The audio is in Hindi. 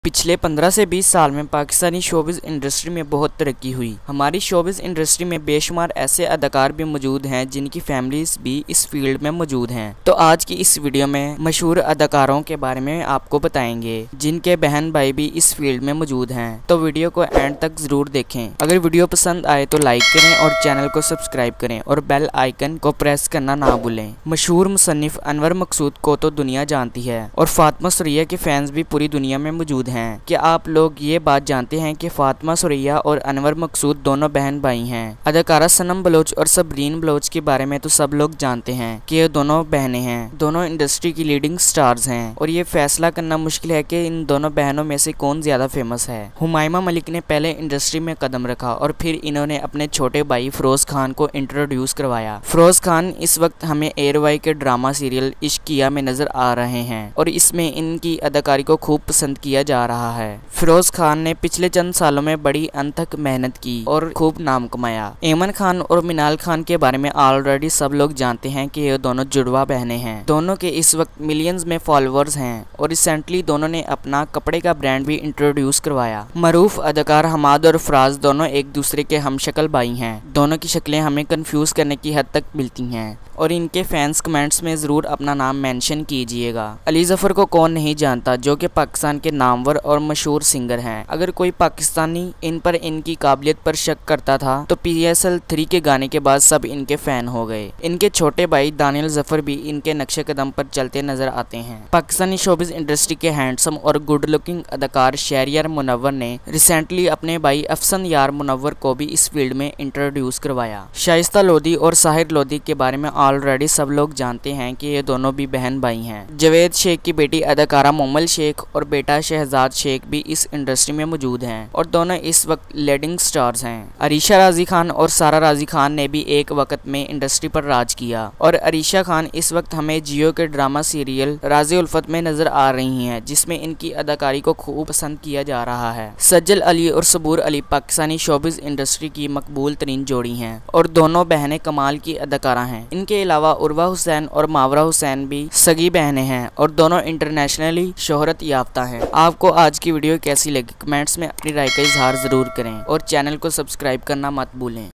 पिछले 15 से 20 साल में पाकिस्तानी शोबिज़ इंडस्ट्री में बहुत तरक्की हुई। हमारी शोबिज़ इंडस्ट्री में बेशुमार ऐसे अदाकार भी मौजूद हैं जिनकी फैमिलीज भी इस फील्ड में मौजूद हैं। तो आज की इस वीडियो में मशहूर अदाकारों के बारे में आपको बताएंगे जिनके बहन भाई भी इस फील्ड में मौजूद हैं। तो वीडियो को एंड तक जरूर देखें। अगर वीडियो पसंद आए तो लाइक करें और चैनल को सब्सक्राइब करें और बेल आइकन को प्रेस करना ना भूलें। मशहूर मुसन्निफ अनवर मकसूद को तो दुनिया जानती है और फातिमा सुरैया के फैंस भी पूरी दुनिया में मौजूद हैं। क्या आप लोग ये बात जानते हैं कि फातिमा सुरैया और अनवर मकसूद दोनों बहन भाई हैं। अदाकारा सनम बलोच और सबरीन बलोच के बारे में तो सब लोग जानते हैं कि ये दोनों बहनें हैं, दोनों इंडस्ट्री की लीडिंग स्टार्स हैं और ये फैसला करना मुश्किल है कि इन दोनों बहनों में से कौन ज्यादा फेमस है। हुमायमा मलिक ने पहले इंडस्ट्री में कदम रखा और फिर इन्होंने अपने छोटे भाई फिरोज खान को इंट्रोड्यूस करवाया। फिरोज खान इस वक्त हमें एयरवाई के ड्रामा सीरियल इश्किया में नजर आ रहे हैं और इसमें इनकी अदाकारी को खूब पसंद किया जा रहा है। फिरोज खान ने पिछले चंद सालों में बड़ी अनथक मेहनत की और खूब नाम कमाया। ऐमन खान और मिनाल खान के बारे में ऑलरेडी सब लोग जानते हैं कि ये दोनों जुड़वा बहनें हैं। दोनों के इस वक्त मिलियंस में फॉलोअर्स हैं और रिसेंटली दोनों ने अपना कपड़े का ब्रांड भी इंट्रोड्यूस करवाया। मरूफ अदाकार हमाद और फराज दोनों एक दूसरे के हमशक्ल भाई हैं। दोनों की शक्लें हमें कंफ्यूज करने की हद तक मिलती हैं और इनके फैंस कमेंट्स में ज़रूर अपना नाम मेंशन कीजिएगा। अली ज़फ़र को कौन नहीं जानता, जो कि पाकिस्तान के नामवर और मशहूर सिंगर हैं। अगर कोई पाकिस्तानी इन पर इनकी काबिलियत पर शक करता था तो PSL 3 के गाने के बाद सब इनके फ़ैन हो गए। इनके छोटे भाई दानियल ज़फ़र भी इनके नक्शे कदम पर चलते नजर आते हैं। पाकिस्तानी शोबिज़ इंडस्ट्री के हैंडसम और गुड लुकिंग अदाकार शहरियार मुनव्वर ने रिसेंटली अपने भाई अफसन यार मुनव्वर को भी इस फील्ड में इंट्रोड्यूस करवाया। शाइस्ता लोधी और साहिर लोधी के बारे में ऑलरेडी सब लोग जानते हैं कि ये दोनों भी बहन भाई हैं। जवेद शेख की बेटी अदाकारा मोमल शेख और बेटा शहजाद शेख भी इस इंडस्ट्री में मौजूद हैं और दोनों इस वक्त लीडिंग स्टार्स हैं। अरीशा राजी खान और सारा राजी खान ने भी एक वक्त में इंडस्ट्री पर राज किया और अरीशा खान इस वक्त हमें जियो के ड्रामा सीरियल राज़े उल्फत में नजर आ रही हैं, जिसमें इनकी अदाकारी को खूब पसंद किया जा रहा है। सज्जल अली और सबूर अली पाकिस्तानी शोबिज़ इंडस्ट्री की मकबूल तरीन जोड़ी हैं और दोनों बहनें कमाल की अदाकारा हैं। इनके अलावा उर्वा हुसैन और मावरा हुसैन भी सगी बहनें हैं और दोनों इंटरनेशनली शोहरत याफ्ता हैं। आपको आज की वीडियो कैसी लगी कमेंट्स में अपनी राय का इजहार जरूर करें और चैनल को सब्सक्राइब करना मत भूलें।